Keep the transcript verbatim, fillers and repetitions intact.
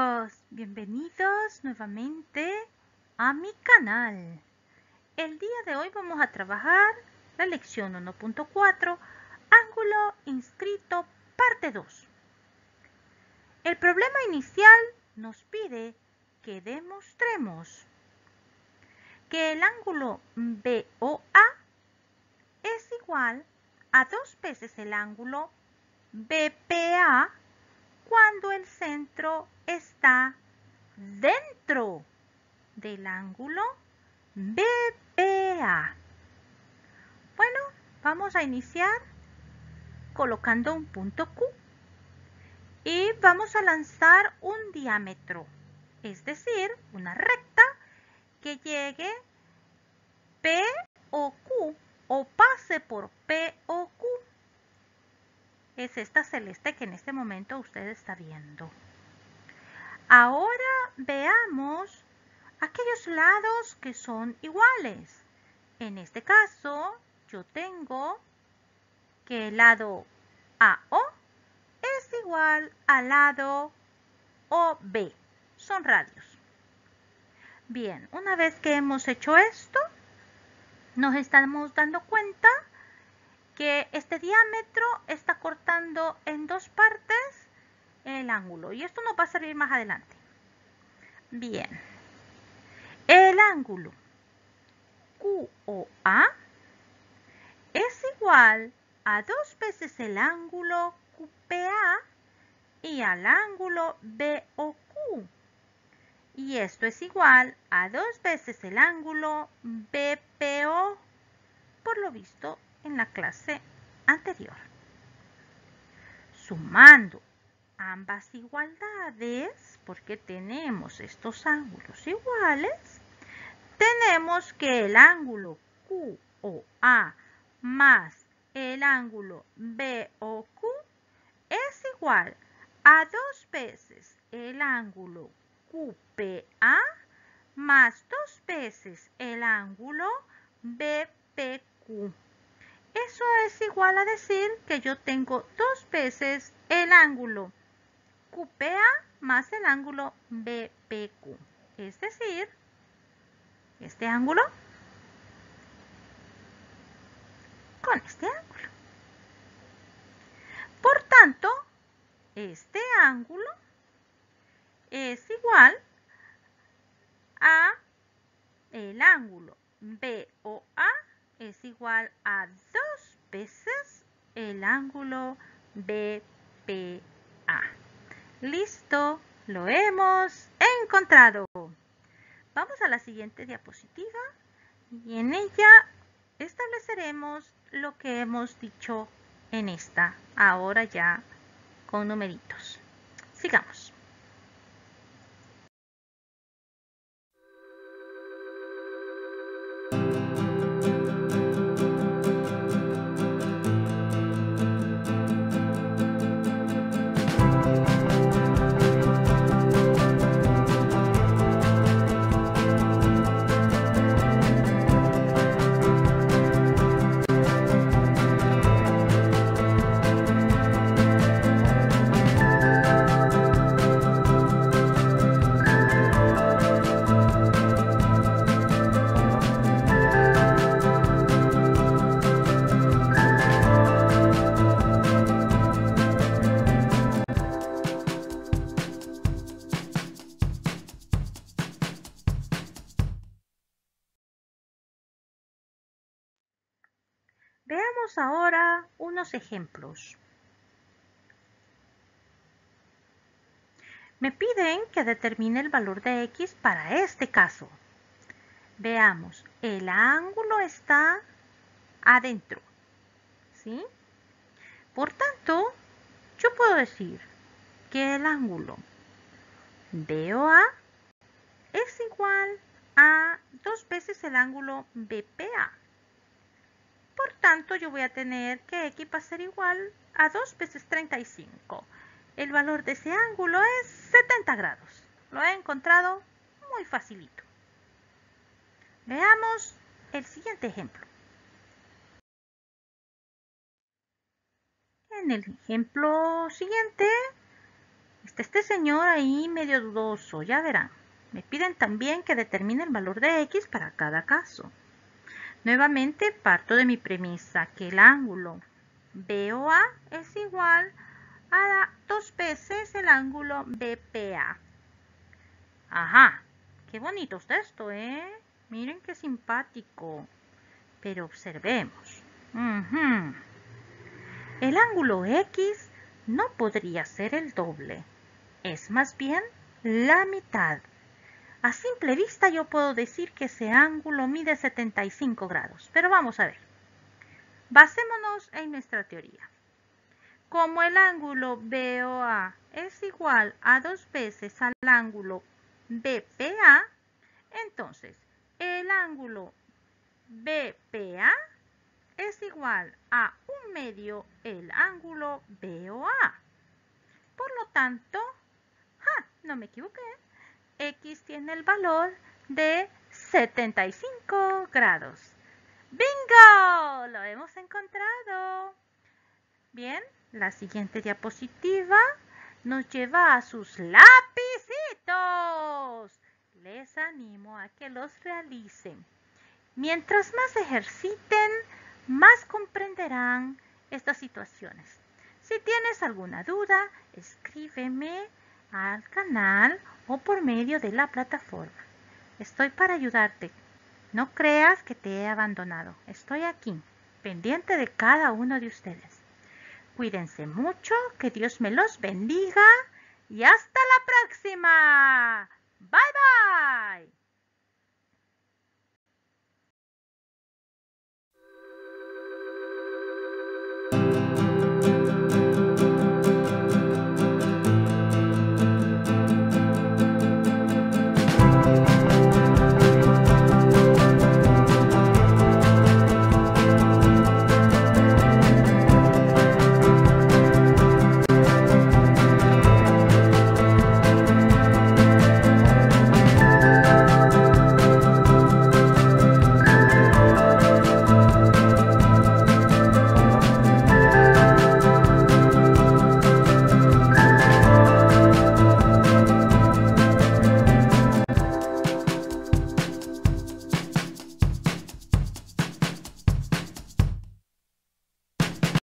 chicos, bienvenidos nuevamente a mi canal. El día de hoy vamos a trabajar la lección uno punto cuatro, ángulo inscrito, parte dos. El problema inicial nos pide que demostremos que el ángulo B O A es igual a dos veces el ángulo B P A cuando el centro está dentro del ángulo B P A. Bueno, vamos a iniciar colocando un punto Q y vamos a lanzar un diámetro, es decir, una recta que llegue P o Q o pase por P o Q. Es esta celeste que en este momento usted está viendo. Ahora veamos aquellos lados que son iguales. En este caso, yo tengo que el lado A O es igual al lado O B. Son radios. Bien, una vez que hemos hecho esto, nos estamos dando cuenta que este diámetro está cortando en dos partes el ángulo. Y esto nos va a servir más adelante. Bien. El ángulo Q O A es igual a dos veces el ángulo Q P A y al ángulo B O Q. Y esto es igual a dos veces el ángulo B P O, por lo visto en la clase anterior. Sumando ambas igualdades, porque tenemos estos ángulos iguales, tenemos que el ángulo Q O A más el ángulo B O Q es igual a dos veces el ángulo Q P A más dos veces el ángulo B P Q. Eso es igual a decir que yo tengo dos veces el ángulo Q P A más el ángulo B P Q. Es decir, este ángulo con este ángulo. Por tanto, este ángulo es igual a el ángulo B O A es igual a dos veces el ángulo B P A. Listo, lo hemos encontrado. Vamos a la siguiente diapositiva y en ella estableceremos lo que hemos dicho en esta, ahora ya con numeritos. Sigamos. Veamos ahora unos ejemplos. Me piden que determine el valor de X para este caso. Veamos, el ángulo está adentro, ¿sí? Por tanto, yo puedo decir que el ángulo B O A es igual a dos veces el ángulo B P A. Por tanto, yo voy a tener que X va a ser igual a dos veces treinta y cinco. El valor de ese ángulo es setenta grados. Lo he encontrado muy facilito. Veamos el siguiente ejemplo. En el ejemplo siguiente Está este señor ahí medio dudoso, ya verán. Me piden también que determine el valor de x para cada caso. Nuevamente parto de mi premisa que el ángulo B O A es igual a dos veces el ángulo B P A. Ajá, qué bonito está esto, ¿eh? Miren qué simpático. Pero observemos. Uh-huh. El ángulo X no podría ser el doble. Es más bien la mitad. A simple vista yo puedo decir que ese ángulo mide setenta y cinco grados. Pero vamos a ver. Basémonos en nuestra teoría. Como el ángulo B O A es igual a dos veces al ángulo B P A, entonces el ángulo B P A es igual a un medio el ángulo B O A. Por lo tanto, ¡ja! No me equivoqué. X tiene el valor de setenta y cinco grados. ¡Bingo! Lo hemos encontrado. Bien, la siguiente diapositiva nos lleva a sus lapicitos. Les animo a que los realicen. Mientras más ejerciten, más comprenderán estas situaciones. Si tienes alguna duda, escríbeme al canal o por medio de la plataforma. Estoy para ayudarte. No creas que te he abandonado. Estoy aquí, pendiente de cada uno de ustedes. Cuídense mucho, que Dios me los bendiga y hasta la próxima. Bye bye.